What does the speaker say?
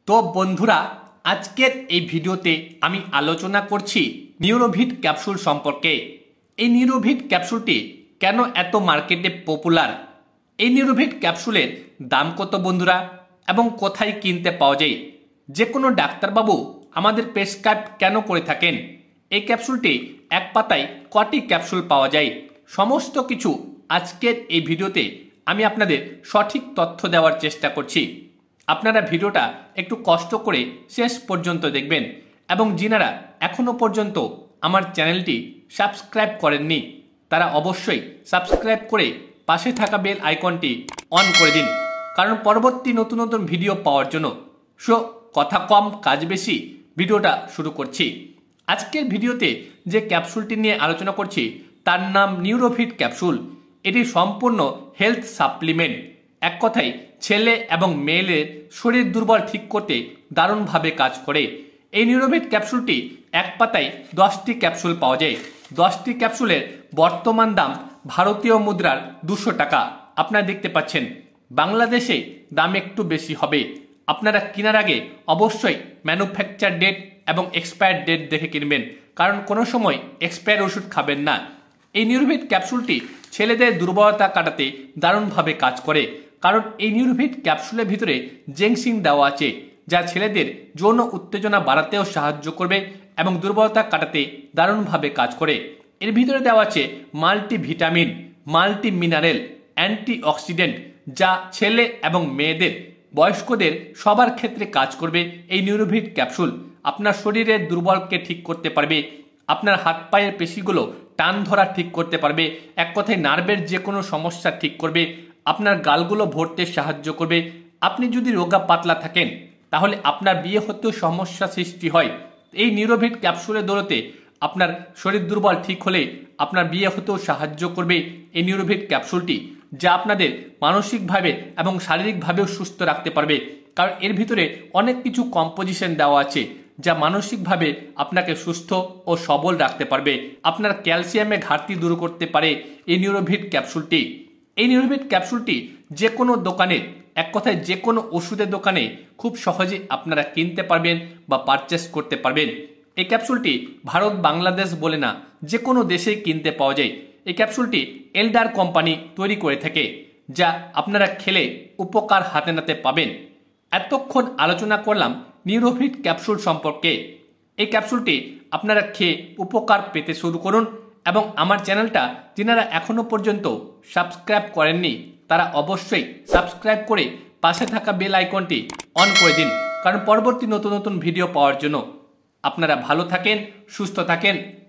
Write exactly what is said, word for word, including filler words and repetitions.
তো বন্ধুরা, আজকের এই ভিডিওতে আমি আলোচনা করছি নিউরোভিট ক্যাপসুল সম্পর্কে। এই নিউরোভিট ক্যাপসুলটি কেন এত মার্কেটে পপুলার, এই নিউরোভিট ক্যাপসুলের দাম কত বন্ধুরা, এবং কোথায় কিনতে পাওয়া যায়, যে কোনো ডাক্তারবাবু আমাদের প্রেসক্রাইব কেন করে থাকেন, এই ক্যাপসুলটি এক পাতায় কটি ক্যাপসুল পাওয়া যায়, সমস্ত কিছু আজকের এই ভিডিওতে আমি আপনাদের সঠিক তথ্য দেওয়ার চেষ্টা করছি। আপনারা ভিডিওটা একটু কষ্ট করে শেষ পর্যন্ত দেখবেন, এবং যিনারা এখনো পর্যন্ত আমার চ্যানেলটি সাবস্ক্রাইব করেননি তারা অবশ্যই সাবস্ক্রাইব করে পাশে থাকা বেল আইকনটি অন করে দিন, কারণ পরবর্তী নতুন নতুন ভিডিও পাওয়ার জন্য। সো কথা কম কাজ বেশি, ভিডিওটা শুরু করছি। আজকের ভিডিওতে যে ক্যাপসুলটি নিয়ে আলোচনা করছি তার নাম নিউরোভিট ক্যাপসুল। এটি সম্পূর্ণ হেলথ সাপ্লিমেন্ট। এক কথায় ছেলে এবং মেয়েদের শরীর দুর্বল ঠিক করতে দারুণভাবে কাজ করে। এই নিউরোভিট ক্যাপসুলটি এক পাতায় দশটি ক্যাপসুল পাওয়া যায়। দশটি ক্যাপসুলের বর্তমান দাম ভারতীয় মুদ্রার দুশো টাকা। আপনারা দেখতে পাচ্ছেন, বাংলাদেশে দাম একটু বেশি হবে। আপনারা কেনার আগে অবশ্যই ম্যানুফ্যাকচার ডেট এবং এক্সপায়ার ডেট দেখে কিনবেন, কারণ কোনো সময় এক্সপায়ার ওষুধ খাবেন না। এই নিউরোভিট ক্যাপসুলটি ছেলেদের দুর্বলতা কাটাতে দারুণভাবে কাজ করে, কারণ এই নিউরোভিট ক্যাপসুলের ভিতরে জেংসিং দেওয়া আছে, যা ছেলেদের যৌন উত্তেজনা বাড়াতেও সাহায্য করবে এবং দুর্বলতা কাটাতে দারুণভাবে কাজ করে। এর ভিতরে দেওয়া আছে multivitamin, multi mineral, antioxidant, যা ছেলে এবং মেয়েদের, বয়স্কদের সবার ক্ষেত্রে কাজ করবে। এই নিউরোভিট ক্যাপসুল আপনার শরীরের দুর্বলকে ঠিক করতে পারবে, আপনার হাত পায়ের পেশিগুলো টান ধরা ঠিক করতে পারবে, এক কথায় নার্ভের যে কোনো সমস্যা ঠিক করবে, আপনার গালগুলো ভরতে সাহায্য করবে। আপনি যদি রোগা পাতলা থাকেন তাহলে আপনার বিয়ে হতেও সমস্যা সৃষ্টি হয়। এই নিউরোভিট ক্যাপসুলের দৌলতে আপনার শরীর দুর্বল ঠিক হলে আপনার বিয়ে হতেও সাহায্য করবে এই নিউরোভিট ক্যাপসুলটি, যা আপনাদের মানসিকভাবে এবং শারীরিকভাবেও সুস্থ রাখতে পারবে, কারণ এর ভিতরে অনেক কিছু কম্পোজিশন দেওয়া আছে যা মানসিকভাবে আপনাকে সুস্থ ও সবল রাখতে পারবে। আপনার ক্যালসিয়ামে ঘাটতি দূর করতে পারে এই নিউরোভিট ক্যাপসুলটি। এই নিউরোভিট ক্যাপসুলটি যে কোনো দোকানে, এক কথায় যে কোনো ওষুধের দোকানে খুব সহজে আপনারা কিনতে পারবেন বা পারচেস করতে পারবেন। এই ক্যাপসুলটি ভারত বাংলাদেশ বলে না, যে কোনো দেশেই কিনতে পাওয়া যায়। এই ক্যাপসুলটি এলডার কোম্পানি তৈরি করে থাকে, যা আপনারা খেলে উপকার হাতে নাতে পাবেন। এতক্ষণ আলোচনা করলাম নিউরোভিট ক্যাপসুল সম্পর্কে। এই ক্যাপসুলটি আপনারা খেয়ে উপকার পেতে শুরু করুন, এবং আমার চ্যানেলটা যিনারা এখনো পর্যন্ত সাবস্ক্রাইব করেননি তারা অবশ্যই সাবস্ক্রাইব করে পাশে থাকা বেল আইকনটি অন করে দিন, কারণ পরবর্তী নতুন নতুন ভিডিও পাওয়ার জন্য। আপনারা ভালো থাকেন, সুস্থ থাকেন।